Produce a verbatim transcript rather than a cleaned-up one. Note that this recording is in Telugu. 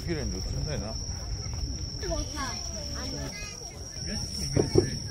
綺麗に映んないな。 でもさ、あの。